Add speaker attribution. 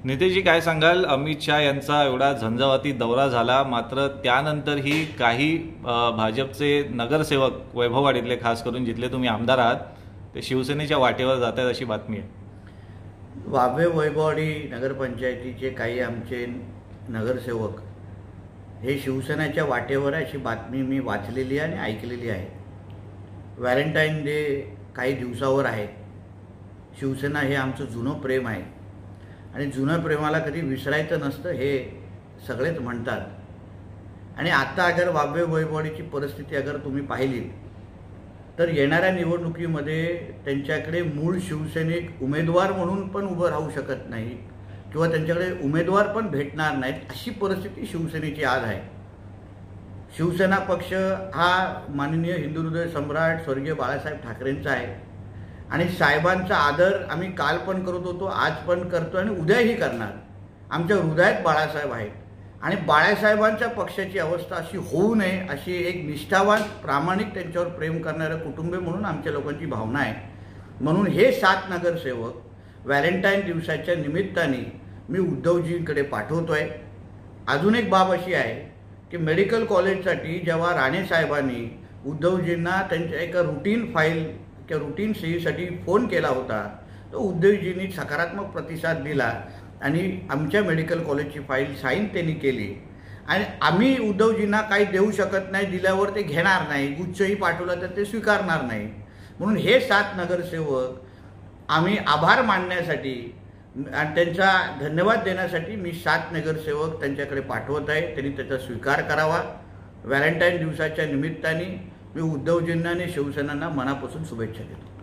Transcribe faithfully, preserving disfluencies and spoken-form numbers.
Speaker 1: नेतेजी, काय सांगाल? अमित शाह यांचा एवढा झंझावाती दौरा झाला, मात्र त्यानंतरही काही भाजपचे नगरसेवक वैभववाडीतले, खास करून जिथले तुम्ही आमदार आहात, ते शिवसेनेच्या वाटेवर जात आहेत अशी बातमी आहे.
Speaker 2: वावे वैभववाडी नगरपंचायतीचे काही आमचे नगरसेवक हे शिवसेनेच्या वाटेवर आहे अशी बातमी मी वाचलेली आणि ऐकलेली आहे. व्हॅलेंटाईन डे काही दिवसावर आहे. शिवसेना हे आमचं जुनं प्रेम आहे आणि जुनं प्रेमाला कधी विसरायचं नसतं हे सगळेच म्हणतात. आणि आता अगर वावे वैभववाडीची परिस्थिती अगर तुम्ही पाहिली तर येणाऱ्या निवडणुकीमध्ये त्यांच्याकडे मूळ शिवसैनिक उमेदवार म्हणून पण उभं राहू शकत नाही किंवा त्यांच्याकडे उमेदवार पण भेटणार नाहीत अशी परिस्थिती शिवसेनेची आज आहे. शिवसेना पक्ष हा माननीय हिंदू हृदय सम्राट स्वर्गीय बाळासाहेब ठाकरेंचा आहे आणि साहेबांचा आदर आम्ही काल पण करत होतो, आज पण करतो आणि उद्याही करणार. आमच्या हृदयात बाळासाहेब आहेत आणि बाळासाहेबांच्या पक्षाची अवस्था अशी होऊ नये अशी एक निष्ठावान प्रामाणिक त्यांच्यावर प्रेम करणारं कुटुंबे म्हणून आमच्या लोकांची भावना आहे. म्हणून हे सात नगरसेवक व्हॅलेंटाईन दिवसाच्या निमित्ताने मी उद्धवजींकडे पाठवतोय. अजून एक बाब अशी आहे की मेडिकल कॉलेजसाठी जेव्हा राणे साहेबांनी उद्धवजींना त्यांच्या एका रुटीन फाईल किंवा रुटीन सहीसाठी फोन केला होता, तो उद्धवजींनी सकारात्मक प्रतिसाद दिला आणि आमच्या मेडिकल कॉलेजची फाईल साईन त्यांनी केली. आणि आम्ही उद्धवजींना काही देऊ शकत नाही, दिल्यावर ते घेणार नाही, गुच्छही पाठवला तर ते स्वीकारणार नाही. म्हणून हे सात नगरसेवक आम्ही आभार मानण्यासाठी आणि त्यांचा धन्यवाद देण्यासाठी मी सात नगरसेवक त्यांच्याकडे पाठवत आहे. त्यांनी त्याचा स्वीकार करावा. व्हॅलेंटाईन दिवसाच्या निमित्ताने मी उद्धवजींना आणि शिवसेनांना मनापासून शुभेच्छा देतो.